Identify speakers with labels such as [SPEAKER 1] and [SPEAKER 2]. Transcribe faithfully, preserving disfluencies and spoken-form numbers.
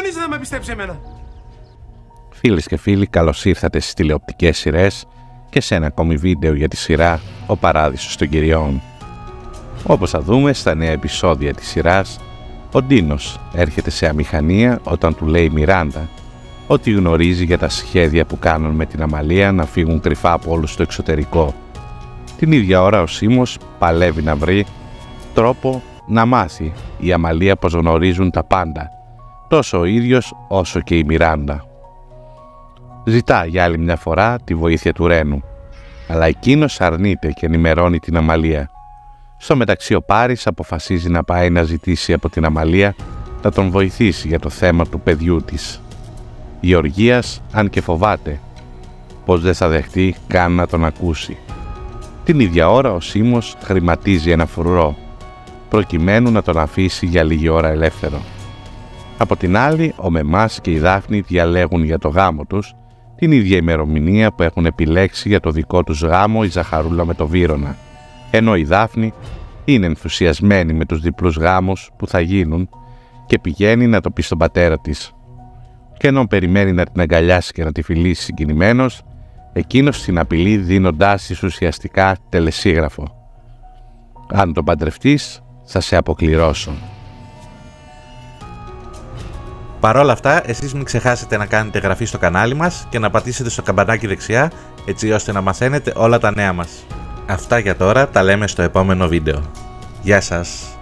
[SPEAKER 1] είσαι να με πιστέψει εμένα?
[SPEAKER 2] Φίλες και φίλοι, καλώς ήρθατε στις τηλεοπτικές σειρές και σε ένα ακόμη βίντεο για τη σειρά «Ο Παράδεισος των Κυριών». Όπως θα δούμε στα νέα επεισόδια της σειράς, ο Ντίνος έρχεται σε αμηχανία όταν του λέει η Μιράντα ότι γνωρίζει για τα σχέδια που κάνουν με την Αμαλία να φύγουν κρυφά από όλους στο εξωτερικό. Την ίδια ώρα ο Σίμος παλεύει να βρει τρόπο να μάθει η Αμαλία πως γνωρίζουν τα πάντα, τόσο ο ίδιος όσο και η Μιράντα. Ζητά για άλλη μια φορά τη βοήθεια του Ρένου, αλλά εκείνος αρνείται και ενημερώνει την Αμαλία. Στο μεταξύ ο Πάρης αποφασίζει να πάει να ζητήσει από την Αμαλία να τον βοηθήσει για το θέμα του παιδιού της. Γεωργίας, αν και φοβάται πως δεν θα δεχτεί καν να τον ακούσει. Την ίδια ώρα ο Σίμος χρηματίζει ένα φρουρό, προκειμένου να τον αφήσει για λίγη ώρα ελεύθερο. Από την άλλη, ο Μεμάς και η Δάφνη διαλέγουν για το γάμο τους την ίδια ημερομηνία που έχουν επιλέξει για το δικό τους γάμο η Ζαχαρούλα με το Βύρωνα, ενώ η Δάφνη είναι ενθουσιασμένη με τους διπλούς γάμους που θα γίνουν και πηγαίνει να το πει στον πατέρα της. Και ενώ περιμένει να την αγκαλιάσει και να τη φιλήσει συγκινημένος, εκείνος την απειλεί δίνοντάς της ουσιαστικά τελεσίγραφο. «Αν τον παντρευτείς, θα σε αποκληρώσω».
[SPEAKER 3] Παρ' όλα αυτά, εσείς μην ξεχάσετε να κάνετε εγγραφή στο κανάλι μας και να πατήσετε στο καμπανάκι δεξιά, έτσι ώστε να μαθαίνετε όλα τα νέα μας. Αυτά για τώρα, τα λέμε στο επόμενο βίντεο. Γεια σας!